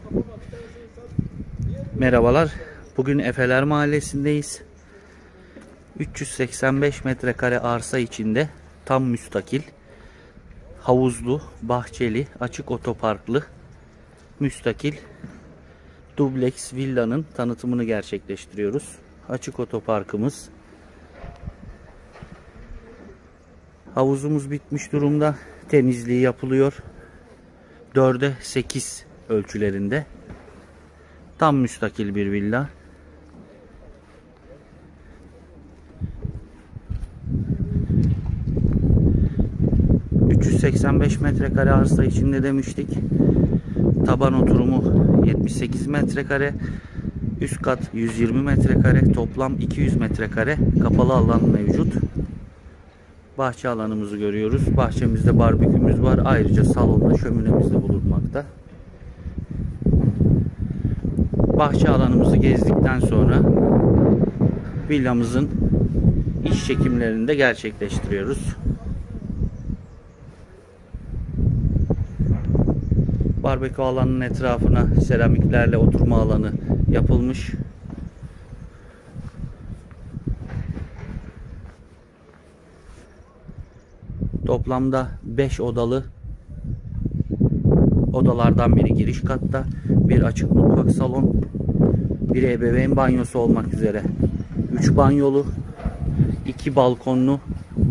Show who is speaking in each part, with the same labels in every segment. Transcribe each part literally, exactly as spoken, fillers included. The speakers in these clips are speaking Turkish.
Speaker 1: Merhabalar. Bugün Efeler Mahallesi'ndeyiz. üç yüz seksen beş metrekare arsa içinde tam müstakil, havuzlu, bahçeli, açık otoparklı, müstakil dubleks villanın tanıtımını gerçekleştiriyoruz. Açık otoparkımız. Havuzumuz bitmiş durumda. Temizliği yapılıyor. dörde sekiz ölçülerinde. Tam müstakil bir villa. üç yüz seksen beş metrekare arsa içinde demiştik. Taban oturumu yetmiş sekiz metrekare. Üst kat yüz yirmi metrekare. Toplam iki yüz metrekare kapalı alan mevcut. Bahçe alanımızı görüyoruz. Bahçemizde barbekümüz var. Ayrıca salonda şöminemiz de bulunmakta. Bahçe alanımızı gezdikten sonra villamızın iç çekimlerini de gerçekleştiriyoruz. Barbekü alanının etrafına seramiklerle oturma alanı yapılmış. Toplamda beş odalı odalardan biri giriş katta. Bir açık mutfak salon, bir ebeveyn banyosu olmak üzere üç banyolu, iki balkonlu,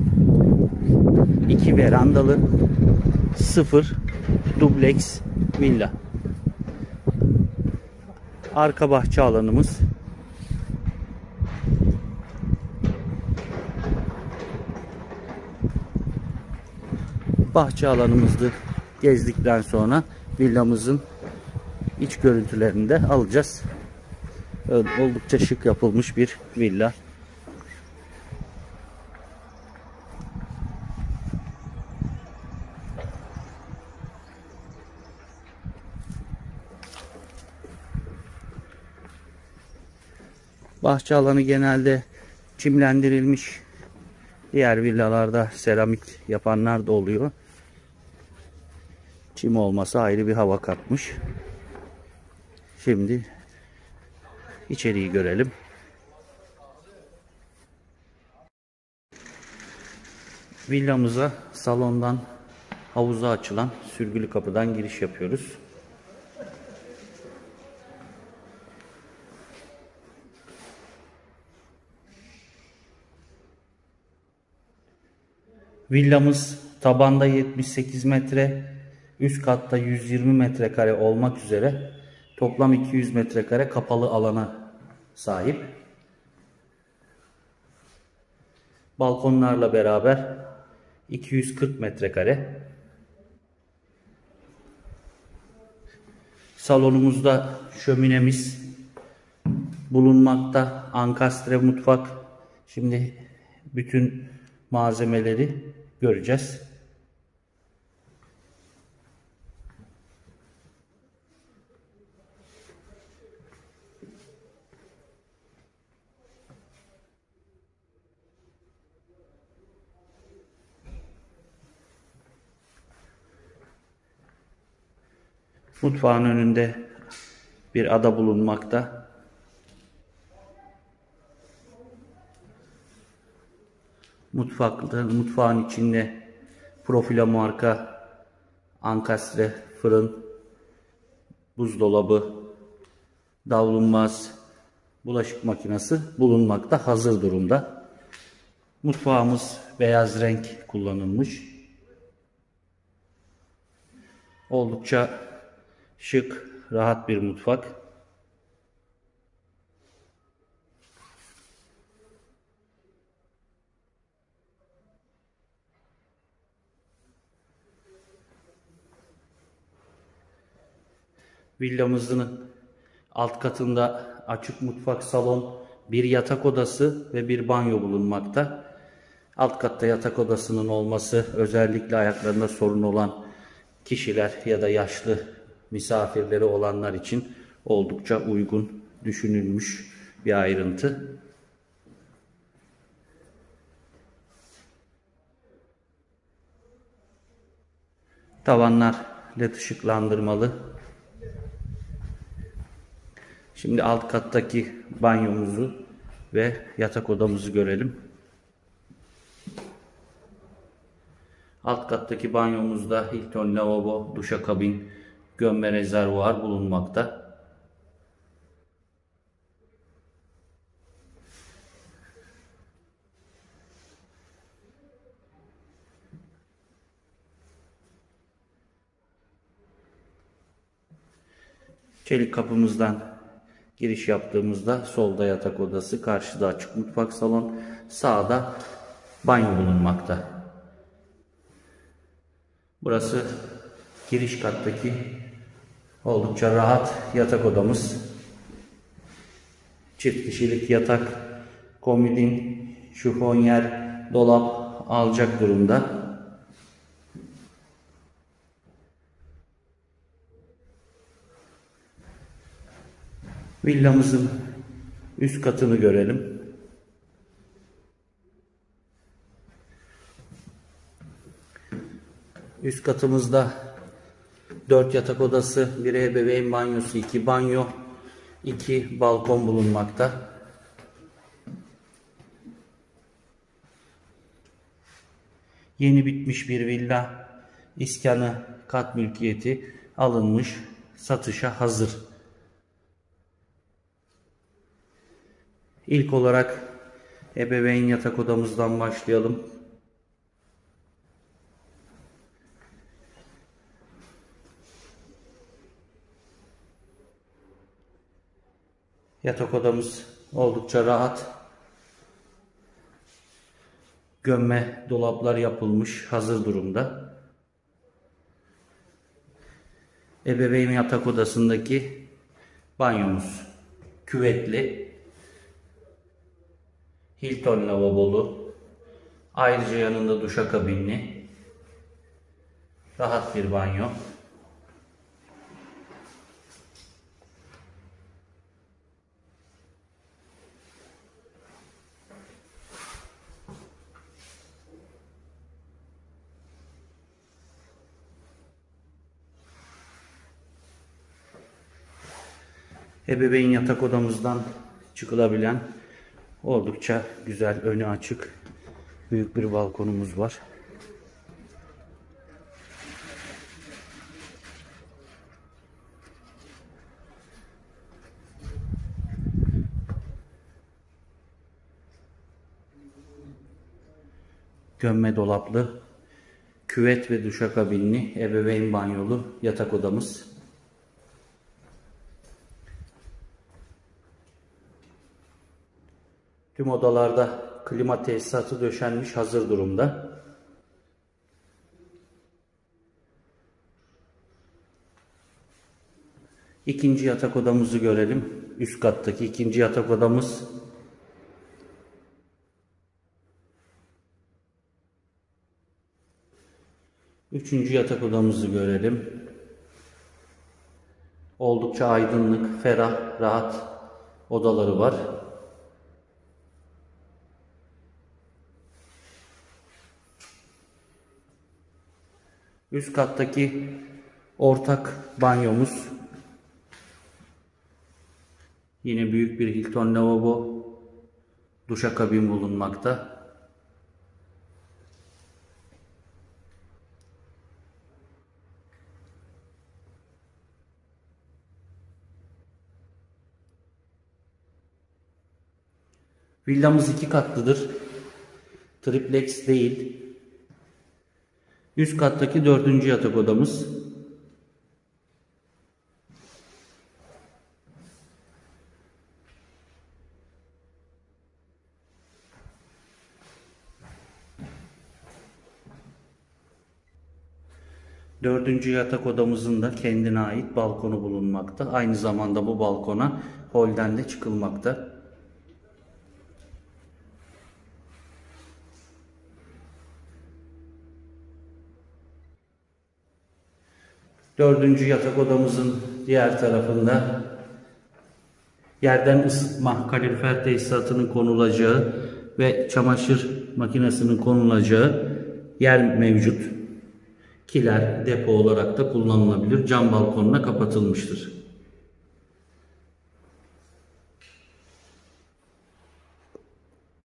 Speaker 1: iki verandalı, sıfır dubleks villa. Arka bahçe alanımız. Bahçe alanımızı gezdikten sonra villamızın iç görüntülerini de alacağız. Oldukça şık yapılmış bir villa. Bahçe alanı genelde çimlendirilmiş. Diğer villalarda seramik yapanlar da oluyor. Çim olması ayrı bir hava katmış. Şimdi içeriği görelim. Villamıza salondan havuza açılan sürgülü kapıdan giriş yapıyoruz. Villamız tabanda yetmiş sekiz metre, üst katta yüz yirmi metrekare olmak üzere toplam iki yüz metrekare kapalı alana sahip. Balkonlarla beraber iki yüz kırk metrekare. Salonumuzda şöminemiz bulunmakta. Ankastre mutfak. Şimdi bütün malzemeleri göreceğiz. Mutfağın önünde bir ada bulunmakta. Mutfakta, mutfağın içinde Profilo marka ankastre fırın, buzdolabı, davlumbaz, bulaşık makinesi bulunmakta, hazır durumda. Mutfağımız beyaz renk kullanılmış. Oldukça şık, rahat bir mutfak. Villamızın alt katında açık mutfak, salon, bir yatak odası ve bir banyo bulunmakta. Alt katta yatak odasının olması özellikle ayaklarında sorun olan kişiler ya da yaşlı misafirleri olanlar için oldukça uygun düşünülmüş bir ayrıntı. Tavanlar led ışıklandırmalı. Şimdi alt kattaki banyomuzu ve yatak odamızı görelim. Alt kattaki banyomuzda Hilton lavabo, duşakabin, gömme rezervuar bulunmakta. Çelik kapımızdan giriş yaptığımızda solda yatak odası, karşıda açık mutfak salon, sağda banyo bulunmakta. Burası giriş kattaki oldukça rahat yatak odamız. Çift kişilik yatak, komodin, şifonyer, dolap alacak durumda. Villamızın üst katını görelim. Üst katımızda dört yatak odası, bir ebeveyn banyosu, iki banyo, iki balkon bulunmakta. Yeni bitmiş bir villa, iskanı, kat mülkiyeti alınmış, satışa hazır. İlk olarak ebeveyn yatak odamızdan başlayalım. Yatak odamız oldukça rahat. Gömme dolaplar yapılmış, hazır durumda. Ebeveyn yatak odasındaki banyomuz küvetli. Hilton lavabolu. Ayrıca yanında duşakabinli. Rahat bir banyo. Ebeveyn yatak odamızdan çıkılabilen oldukça güzel, önü açık, büyük bir balkonumuz var. Gömme dolaplı, küvet ve duşakabinli, ebeveyn banyolu yatak odamız. Tüm odalarda klima tesisatı döşenmiş, hazır durumda. İkinci yatak odamızı görelim. Üst kattaki ikinci yatak odamız. Üçüncü yatak odamızı görelim. Oldukça aydınlık, ferah, rahat odaları var. Üst kattaki ortak banyomuz. Yine büyük bir Hilton lavabo, duşakabin bulunmakta. Villamız iki katlıdır. Triplex değil. Üst kattaki dördüncü yatak odamız. Dördüncü yatak odamızın da kendine ait balkonu bulunmakta. Aynı zamanda bu balkona holden de çıkılmakta. Dördüncü yatak odamızın diğer tarafında yerden ısıtma, kalorifer tesisatının konulacağı ve çamaşır makinesinin konulacağı yer mevcut. Kiler depo olarak da kullanılabilir. Cam balkonuna kapatılmıştır.